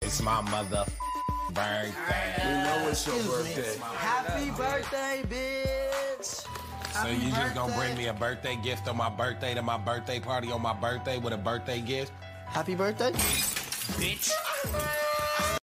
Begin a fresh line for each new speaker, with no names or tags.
It's my mother birthday.
We know it's your birthday.
Happy birthday, bitch.
So you just gonna bring me a birthday gift on my birthday to my birthday party on my birthday with a birthday gift?
Happy birthday?
Bitch.